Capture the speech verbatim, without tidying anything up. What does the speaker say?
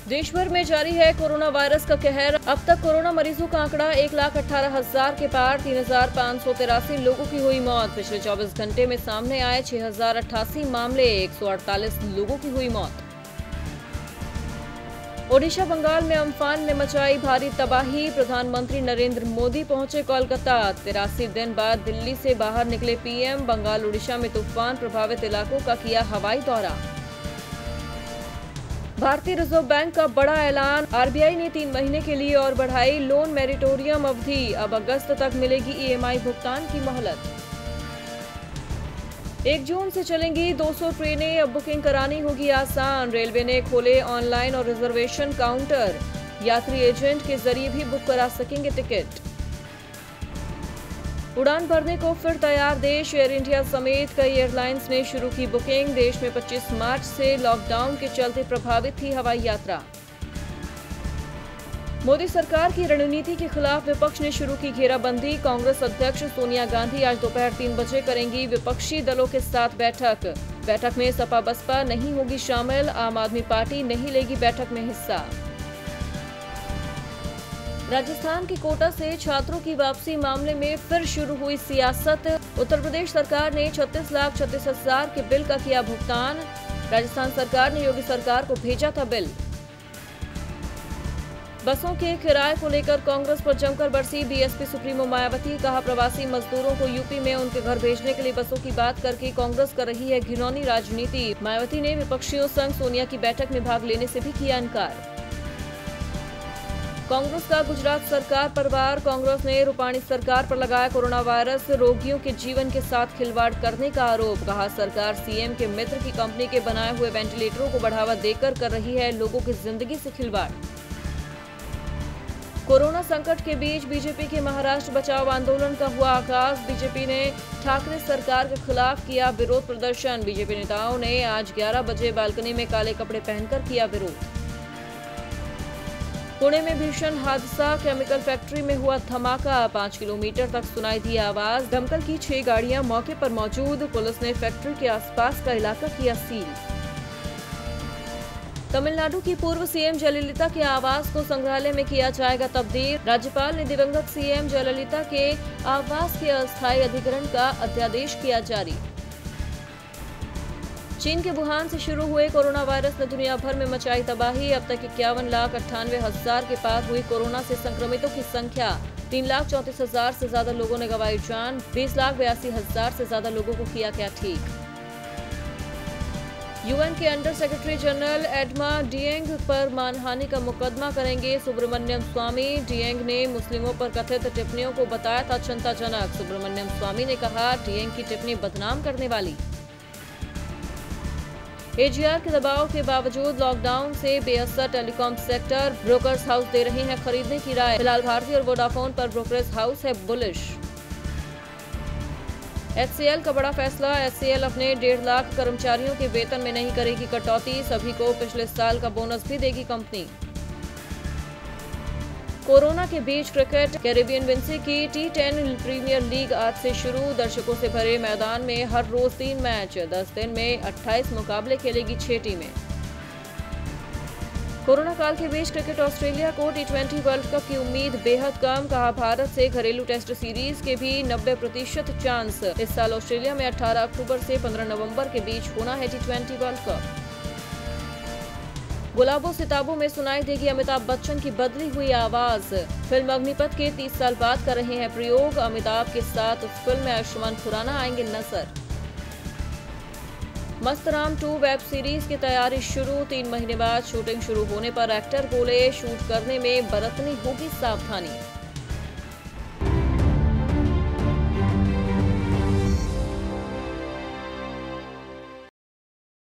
देश भर में जारी है कोरोना वायरस का कहर। अब तक कोरोना मरीजों का आंकड़ा एक लाख अठारह हजार के पार। तीन हजार पाँच सौ तिरासी लोगों की हुई मौत। पिछले चौबीस घंटे में सामने आए छह हजार अट्ठासी मामले। एक सौ अड़तालीस लोगों की हुई मौत। ओडिशा बंगाल में अम्फान ने मचाई भारी तबाही। प्रधानमंत्री नरेंद्र मोदी पहुंचे कोलकाता। तिरासी दिन बाद दिल्ली से बाहर निकले पीएम। बंगाल ओडिशा में तूफान प्रभावित इलाकों का किया हवाई दौरा। भारतीय रिजर्व बैंक का बड़ा ऐलान। आरबीआई ने तीन महीने के लिए और बढ़ाई लोन मैरिटोरियम अवधि। अब अगस्त तक मिलेगी ईएमआई भुगतान की मोहलत। एक जून से चलेंगी दो सौ ट्रेनें। अब बुकिंग करानी होगी आसान। रेलवे ने खोले ऑनलाइन और रिजर्वेशन काउंटर। यात्री एजेंट के जरिए भी बुक करा सकेंगे टिकट। उड़ान भरने को फिर तैयार देश। एयर इंडिया समेत कई एयरलाइंस ने शुरू की बुकिंग। देश में पच्चीस मार्च से लॉकडाउन के चलते प्रभावित थी हवाई यात्रा। मोदी सरकार की रणनीति के खिलाफ विपक्ष ने शुरू की घेराबंदी। कांग्रेस अध्यक्ष सोनिया गांधी आज दोपहर तीन बजे करेंगी विपक्षी दलों के साथ बैठक। बैठक में सपा बसपा नहीं होगी शामिल। आम आदमी पार्टी नहीं लेगी बैठक में हिस्सा। राजस्थान के कोटा से छात्रों की वापसी मामले में फिर शुरू हुई सियासत। उत्तर प्रदेश सरकार ने छत्तीस लाख छत्तीस हजार के बिल का किया भुगतान। राजस्थान सरकार ने योगी सरकार को भेजा था बिल। बसों के किराए को लेकर कांग्रेस पर जमकर बरसी बीएसपी सुप्रीमो मायावती। कहा, प्रवासी मजदूरों को यूपी में उनके घर भेजने के लिए बसों की बात करके कांग्रेस कर रही है घिनौनी राजनीति। मायावती ने विपक्षियों संग सोनिया की बैठक में भाग लेने से भी किया इनकार। कांग्रेस का गुजरात सरकार पर वार। कांग्रेस ने रूपाणी सरकार पर लगाया कोरोना वायरस रोगियों के जीवन के साथ खिलवाड़ करने का आरोप। कहा, सरकार सीएम के मित्र की कंपनी के बनाए हुए वेंटिलेटरों को बढ़ावा देकर कर रही है लोगों की जिंदगी से खिलवाड़। कोरोना संकट के बीच बीजेपी के महाराष्ट्र बचाओ आंदोलन का हुआ आगाज। बीजेपी ने ठाकरे सरकार के खिलाफ किया विरोध प्रदर्शन। बीजेपी नेताओं ने आज ग्यारह बजे बालकनी में काले कपड़े पहनकर किया विरोध। पुणे में भीषण हादसा। केमिकल फैक्ट्री में हुआ धमाका। पाँच किलोमीटर तक सुनाई दी आवाज। दमकल की छह गाड़ियां मौके पर मौजूद। पुलिस ने फैक्ट्री के आसपास का इलाका किया सील। तमिलनाडु की पूर्व सीएम जयललिता के आवास को संग्रहालय में किया जाएगा तब्दील। राज्यपाल ने दिवंगत सीएम जयललिता के आवास के अस्थायी अधिग्रहण का अध्यादेश किया जारी। चीन के वुहान से शुरू हुए कोरोना वायरस ने दुनिया भर में मचाई तबाही। अब तक इक्यावन लाख अट्ठानवे हजार के पार हुई कोरोना से संक्रमितों की संख्या। तीन लाख चौंतीस हजार से ज्यादा लोगों ने गंवाई जान। बीस लाख बयासी हजार से ज्यादा लोगों को किया गया ठीक। यूएन के under secretary general Adama Dieng पर मानहानि का मुकदमा करेंगे सुब्रमण्यम स्वामी। डिएंग ने मुस्लिमों पर कथित टिप्पणियों को बताया था चिंताजनक। सुब्रमण्यम स्वामी ने कहा, डिएंग की टिप्पणी बदनाम करने वाली। एजीआर के दबाव के बावजूद लॉकडाउन से बेअसर टेलीकॉम सेक्टर। ब्रोकर्स हाउस दे रहे हैं खरीदने की राय। फिलहाल भारती और वोडाफोन पर ब्रोकरेज हाउस है बुलिश। एचसीएल का बड़ा फैसला। एचसीएल अपने डेढ़ लाख कर्मचारियों के वेतन में नहीं करेगी कटौती। सभी को पिछले साल का बोनस भी देगी कंपनी। कोरोना के बीच क्रिकेट। कैरेबियन विंसी की टी टेन प्रीमियर लीग आज से शुरू। दर्शकों से भरे मैदान में हर रोज तीन मैच। दस दिन में अट्ठाईस मुकाबले खेलेगी छह टीमें। कोरोना काल के बीच क्रिकेट ऑस्ट्रेलिया को टी ट्वेंटी वर्ल्ड कप की उम्मीद बेहद कम। कहा, भारत से घरेलू टेस्ट सीरीज के भी नब्बे प्रतिशत चांस। इस साल ऑस्ट्रेलिया में अठारह अक्टूबर से पंद्रह नवंबर के बीच होना है T twenty world cup. Gulabo Sitabo में सुनाई देगी अमिताभ बच्चन की बदली हुई आवाज। फिल्म अग्निपथ के तीस साल बाद कर रहे हैं प्रयोग। अमिताभ के साथ उस फिल्म में आयुष्मान खुराना आएंगे नजर। मस्त राम टू वेब सीरीज की तैयारी शुरू। तीन महीने बाद शूटिंग शुरू होने पर एक्टर बोले, शूट करने में बरतनी होगी सावधानी।